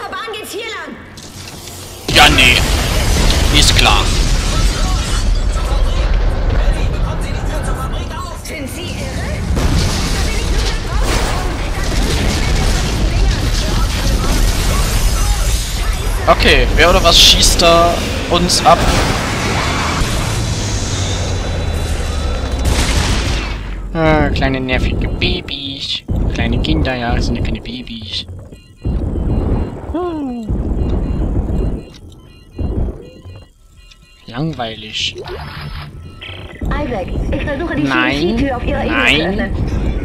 Zur Bahn geht's hier lang. Ja, nee. Ist klar. Sind Sie irre? Da bin ich nur da rausgekommen. Okay, wer oder was schießt da uns ab? Kleine nervige Babys. Kleine Kinder, ja, das sind ja keine Babys. Langweilig. Isaac, ich versuche die Nein. CDC-Tür auf Ihrer Ebene zu öffnen.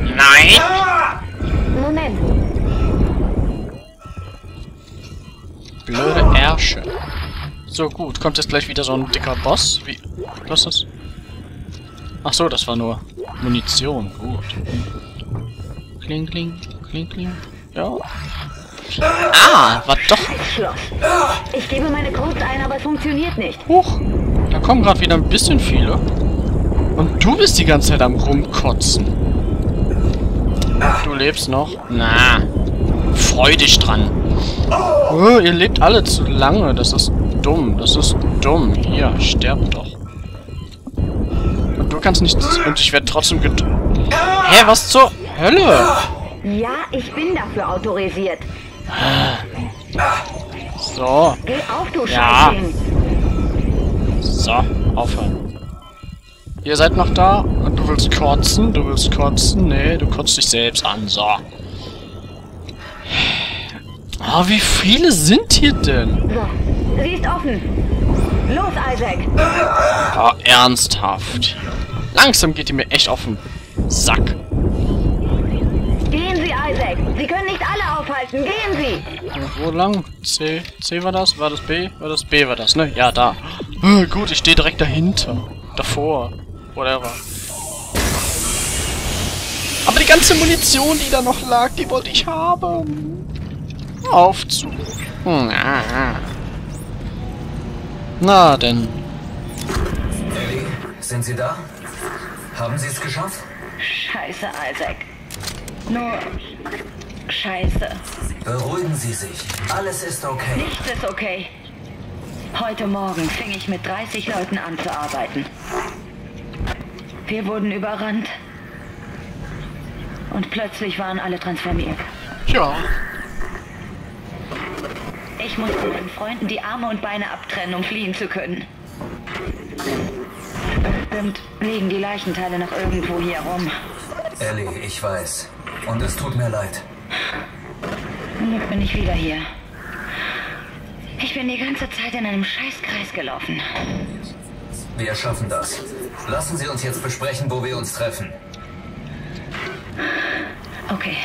Nein! Moment. Blöde Ärsche. So, gut. Kommt jetzt gleich wieder so ein dicker Boss? Wie? Was ist das? Ach so, das war nur Munition. Gut. Kling, kling, kling, kling. Ja. Ah, war doch... Schloss. Ich gebe meine Codes ein, aber es funktioniert nicht. Huch. Da kommen gerade wieder ein bisschen viele. Und du bist die ganze Zeit am Rumkotzen. Du lebst noch? Na. Freu dich dran. Oh, ihr lebt alle zu lange. Das ist dumm. Das ist dumm. Hier, sterb doch. Und du kannst nicht... Und ich werde trotzdem Hä, was zur Hölle? Ja, ich bin dafür autorisiert. So. Geh auf, du Ja. Scheißding. So, aufhören. Ihr seid noch da? Und du willst kotzen? Du willst kotzen? Nee, du kotzt dich selbst an. So. Oh, wie viele sind hier denn? So, sie ist offen. Los, Isaac. Oh, ernsthaft. Langsam geht die mir echt auf den Sack. Gehen Sie, Isaac. Sie können nicht alle aufhalten. Gehen Sie. Wo lang? C. C war das? War das B? War das B? War das, ne? Ja, da. Gut, ich stehe direkt dahinter. Davor. Whatever. Aber die ganze Munition, die da noch lag, die wollte ich haben. Auf zu. Na denn. Ellie, sind Sie da? Haben Sie es geschafft? Scheiße, Isaac. Nur Scheiße. Beruhigen Sie sich. Alles ist okay. Nichts ist okay. Heute Morgen fing ich mit 30 Leuten an zu arbeiten. Wir wurden überrannt. Und plötzlich waren alle transformiert. Ja. Ich musste meinen Freunden die Arme und Beine abtrennen, um fliehen zu können. Bestimmt liegen die Leichenteile noch irgendwo hier rum. Ellie, ich weiß. Und es tut mir leid. Und jetzt bin ich wieder hier. Ich bin die ganze Zeit in einem Scheißkreis gelaufen. Wir schaffen das. Lassen Sie uns jetzt besprechen, wo wir uns treffen. Okay.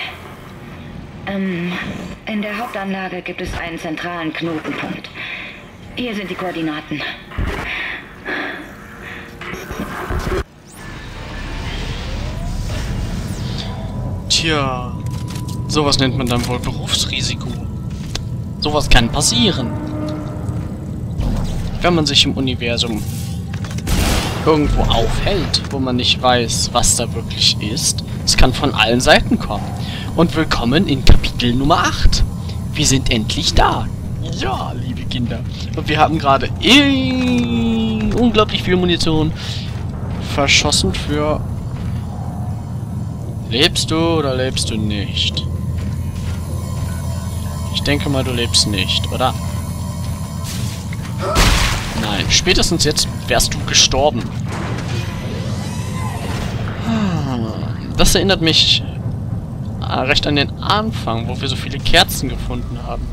In der Hauptanlage gibt es einen zentralen Knotenpunkt. Hier sind die Koordinaten. Tja. Sowas nennt man dann wohl Berufsrisiko. Sowas kann passieren. Wenn man sich im Universum irgendwo aufhält, wo man nicht weiß, was da wirklich ist. Es kann von allen Seiten kommen. Und willkommen in Kapitel Nummer 8. Wir sind endlich da. Ja, liebe Kinder. Und wir haben gerade unglaublich viel Munition verschossen für... Lebst du oder lebst du nicht? Ich denke mal, du lebst nicht, oder? Nein, spätestens jetzt wärst du gestorben. Das erinnert mich recht an den Anfang, wo wir so viele Kerzen gefunden haben.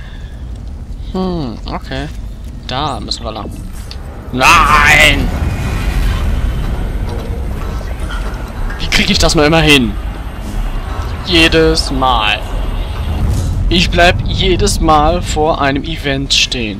Okay. Da müssen wir lang. Nein! Wie kriege ich das nur immer hin? Jedes Mal. Ich bleib jedes Mal vor einem Event stehen.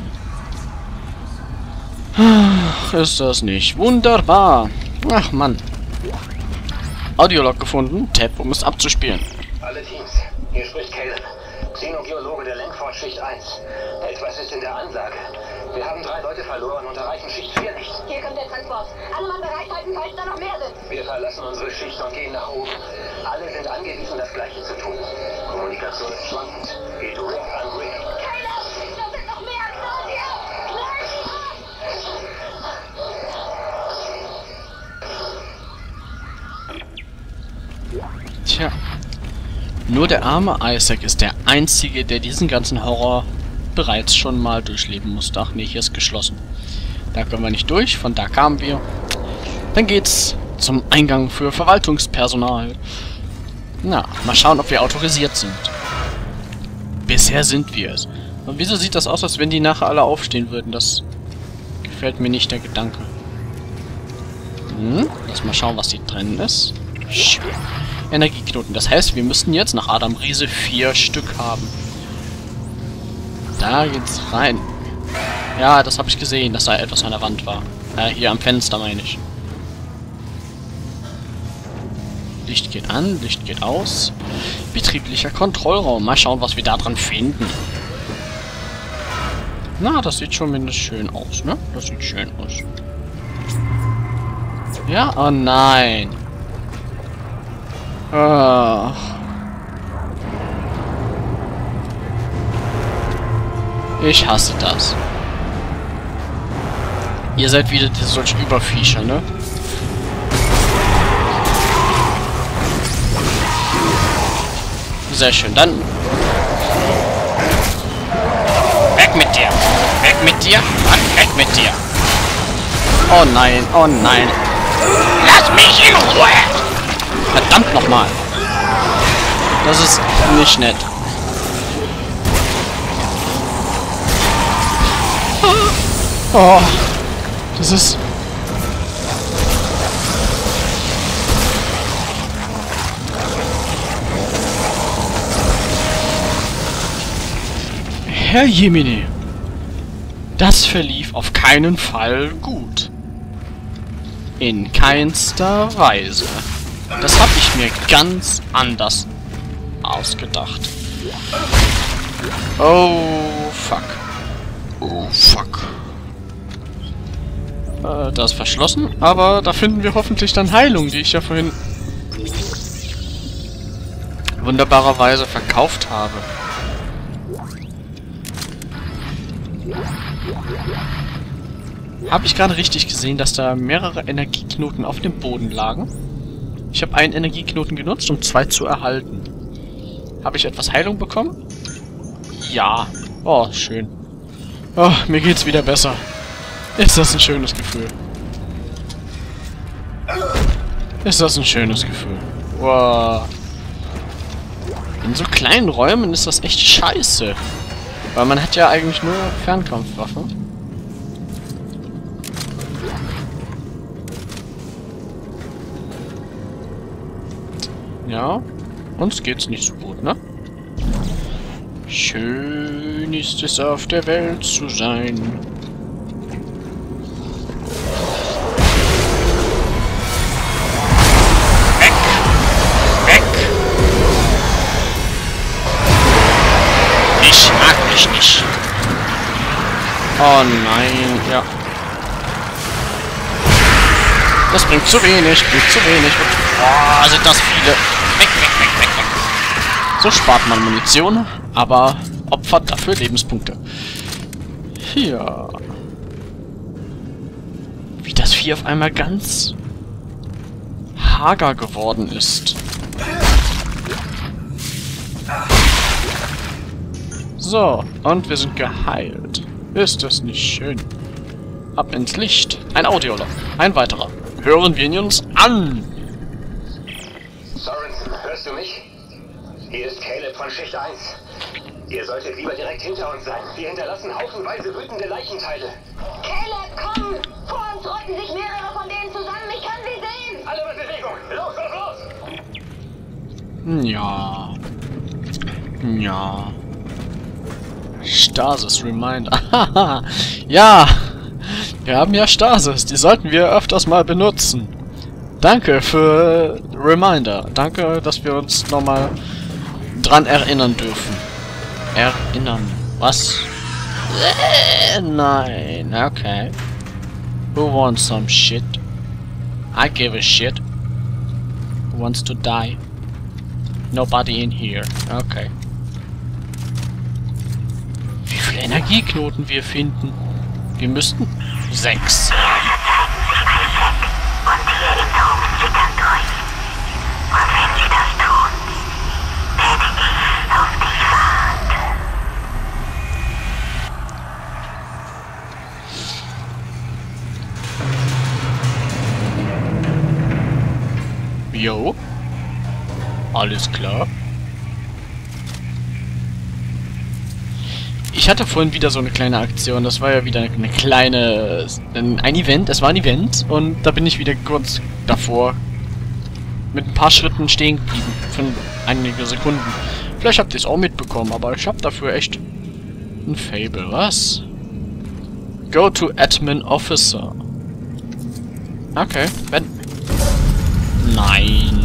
Ach, ist das nicht wunderbar? Ach Mann. Audiolog gefunden. Tab, um es abzuspielen. Alle Teams, hier spricht Caleb, Xenogeologe der Lenkford-Schicht 1. Etwas ist in der Anlage. Wir haben 3 Leute verloren und erreichen Schicht 4 nicht. Hier kommt der Transport. Alle Mann bereithalten, falls da noch mehr sind. Wir verlassen unsere Schicht und gehen nach oben. Alle sind angewiesen, das Gleiche zu tun. Kommunikation ist schwankend. Geht Rick an Rick. Keine Nur der arme Isaac ist der Einzige, der diesen ganzen Horror bereits schon mal durchleben musste. Ach nee, hier ist geschlossen. Da können wir nicht durch, von da kamen wir. Dann geht's zum Eingang für Verwaltungspersonal. Na, mal schauen, ob wir autorisiert sind. Bisher sind wir es. Und wieso sieht das aus, als wenn die nachher alle aufstehen würden? Das gefällt mir nicht, der Gedanke. Lass mal schauen, was hier drin ist. Schön. Energieknoten. Das heißt, wir müssten jetzt nach Adam Riese 4 Stück haben. Da geht's rein. Ja, das habe ich gesehen, dass da etwas an der Wand war. Hier am Fenster, meine ich. Licht geht an, Licht geht aus. Betrieblicher Kontrollraum. Mal schauen, was wir da dran finden. Na, das sieht schon mindestens schön aus, ne? Das sieht schön aus. Ja? Oh nein. Ach. Ich hasse das. Ihr seid wieder solche Überviecher, ne? Sehr schön, dann... Weg mit dir! Weg mit dir! Mann, weg mit dir! Oh nein, oh nein! Lass mich in Ruhe! Verdammt nochmal! Das ist nicht nett. Oh, das ist... Herr Jemine, das verlief auf keinen Fall gut. In keinster Weise. Das habe ich mir ganz anders ausgedacht. Oh, fuck. Oh, fuck. Das ist verschlossen, aber da finden wir hoffentlich dann Heilung, die ich ja vorhin wunderbarerweise verkauft habe. Habe ich gerade richtig gesehen, dass da mehrere Energieknoten auf dem Boden lagen? Ich habe einen Energieknoten genutzt, um 2 zu erhalten. Habe ich etwas Heilung bekommen? Ja. Oh, schön. Oh, mir geht's wieder besser. Ist das ein schönes Gefühl. Ist das ein schönes Gefühl. Wow. In so kleinen Räumen ist das echt scheiße. Weil man hat ja eigentlich nur Fernkampfwaffen. Ja, uns geht's nicht so gut, ne? Schön ist es auf der Welt zu sein. Weg! Weg! Ich mag dich nicht. Oh nein, ja. Das bringt zu wenig, Oh, sind das viele. Weg, weg, weg, weg, weg. So spart man Munition, aber opfert dafür Lebenspunkte. Hier. Wie das Vieh auf einmal ganz hager geworden ist. So, und wir sind geheilt. Ist das nicht schön? Ab ins Licht. Ein Audiolog. Ein weiterer. Hören wir ihn uns an. Sorensen, hörst du mich? Hier ist Caleb von Schicht 1. Ihr solltet lieber direkt hinter uns sein. Wir hinterlassen haufenweise wütende Leichenteile. Caleb, komm! Vor uns rotten sich mehrere von denen zusammen. Ich kann sie sehen! Alle in Bewegung! Los, los, los! Ja. Ja. Stasis Reminder. Ja. Wir haben ja Stasis. Die sollten wir öfters mal benutzen. Danke für Reminder. Danke, dass wir uns nochmal dran erinnern dürfen. Erinnern. Was? Nein. Okay. Who wants some shit? I give a shit. Who wants to die? Nobody in here. Okay. Wie viele Energieknoten wir finden? Wir müssten 6. Und wir sind zittern durch. Und wenn sie das tun, werde Jo. Alles klar. Ich hatte vorhin wieder so eine kleine Aktion. Das war ja wieder eine kleine... Ein Event. Es war ein Event. Und da bin ich wieder kurz davor mit ein paar Schritten stehen geblieben. Für einige Sekunden. Vielleicht habt ihr es auch mitbekommen, aber ich habe dafür echt ein Fable. Was? Go to Admin Officer. Okay. Wenn... Nein.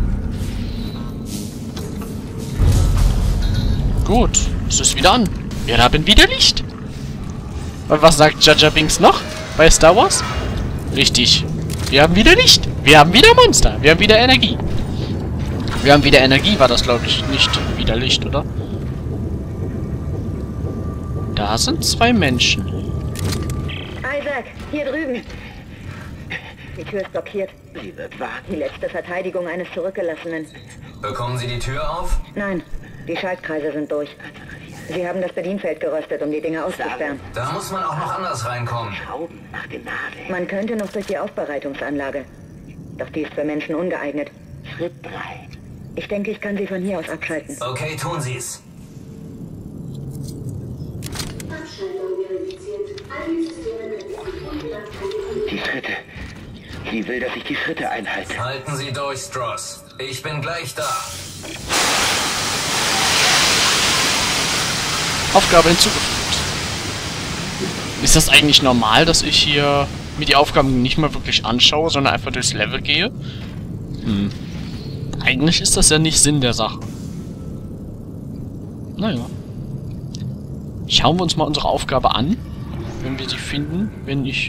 Gut. Es ist wieder an. Wir haben wieder Licht. Und was sagt Jar Jar Binks noch bei Star Wars? Richtig. Wir haben wieder Licht. Wir haben wieder Monster. Wir haben wieder Energie. Wir haben wieder Energie, war das, glaube ich, nicht wieder Licht, oder? Da sind 2 Menschen. Isaac, hier drüben. Die Tür ist blockiert. Sie wird wahr. Die letzte Verteidigung eines Zurückgelassenen. Bekommen Sie die Tür auf? Nein, die Schaltkreise sind durch. Sie haben das Bedienfeld geröstet, um die Dinge auszusperren. Da muss man auch noch anders reinkommen. Man könnte noch durch die Aufbereitungsanlage. Doch die ist für Menschen ungeeignet. Ich denke, ich kann sie von hier aus abschalten. Okay, tun Sie es. Die Schritte. Sie will, dass ich die Schritte einhalte. Halten Sie durch, Stross. Ich bin gleich da. Aufgabe hinzugefügt. Ist das eigentlich normal, dass ich hier mir die Aufgaben nicht mal wirklich anschaue, sondern einfach durchs Level gehe? Eigentlich ist das ja nicht Sinn der Sache. Naja. Schauen wir uns mal unsere Aufgabe an, wenn wir sie finden, wenn ich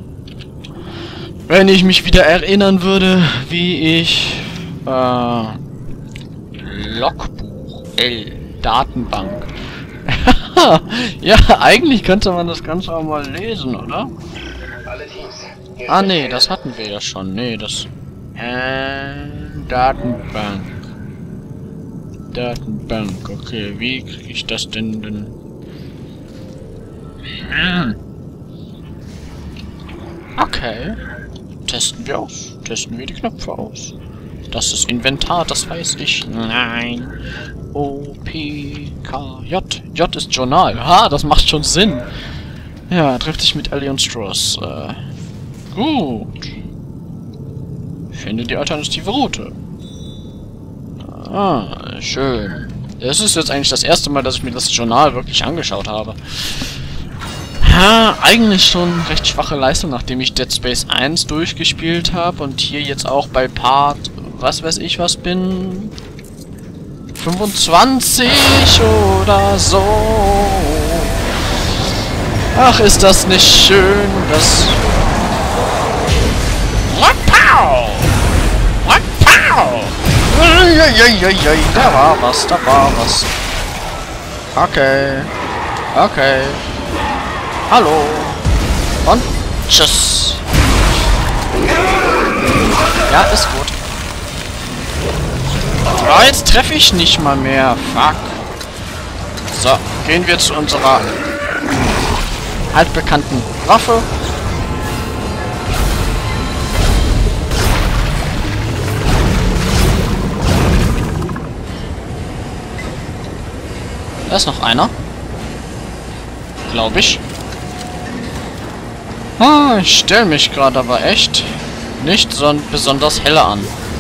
mich wieder erinnern würde, wie ich Logbuch L Datenbank. Ja, eigentlich könnte man das Ganze auch mal lesen, oder? Alle Teams. Ah, nee, das hatten wir ja schon. Nee, das... Datenbank. Datenbank, okay. Wie kriege ich das denn? Okay. Testen wir aus. Testen wir die Knöpfe aus. Das ist Inventar, das weiß ich. Nein. O, P, K, J. J ist Journal. Ha, das macht schon Sinn. Ja, trifft sich mit Ellie und Stross. Gut. Finde die alternative Route. Ah, schön. Das ist jetzt eigentlich das erste Mal, dass ich mir das Journal wirklich angeschaut habe. Ja, eigentlich schon recht schwache Leistung, nachdem ich Dead Space 1 durchgespielt habe und hier jetzt auch bei Part, was weiß ich was bin, 25 oder so. Ach, ist das nicht schön, das... Pow! Pow! Da war was, da war was. Okay. Okay. Hallo. Und tschüss. Ja, ist gut. Ah, jetzt treffe ich nicht mal mehr. Fuck. So, gehen wir zu unserer altbekannten Waffe. Da ist noch einer. Glaube ich. Ah, ich stelle mich gerade aber echt nicht so besonders helle an.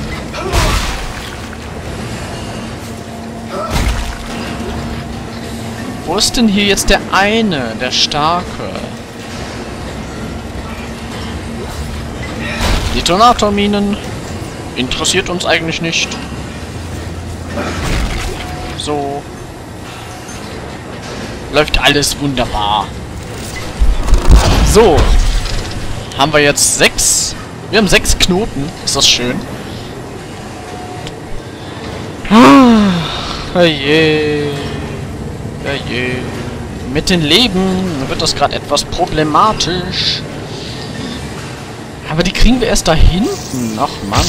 Wo ist denn hier jetzt der eine, der Starke? Detonatorminen interessiert uns eigentlich nicht. So. Läuft alles wunderbar. So. Haben wir jetzt 6. Wir haben 6 Knoten. Ist das schön? Herrje. Herrje. Mit den Leben wird das gerade etwas problematisch. Aber die kriegen wir erst da hinten. Ach Mann.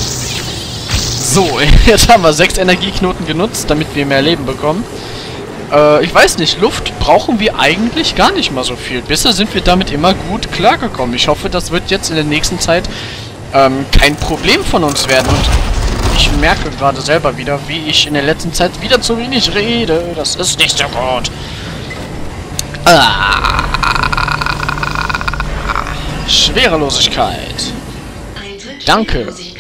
So, jetzt haben wir 6 Energieknoten genutzt, damit wir mehr Leben bekommen. Ich weiß nicht, Luft brauchen wir eigentlich gar nicht mal so viel. Bisher sind wir damit immer gut klargekommen. Ich hoffe, das wird jetzt in der nächsten Zeit kein Problem von uns werden. Und ich merke gerade selber wieder, wie ich in der letzten Zeit wieder zu wenig rede. Das ist nicht so gut. Schwerelosigkeit. Danke.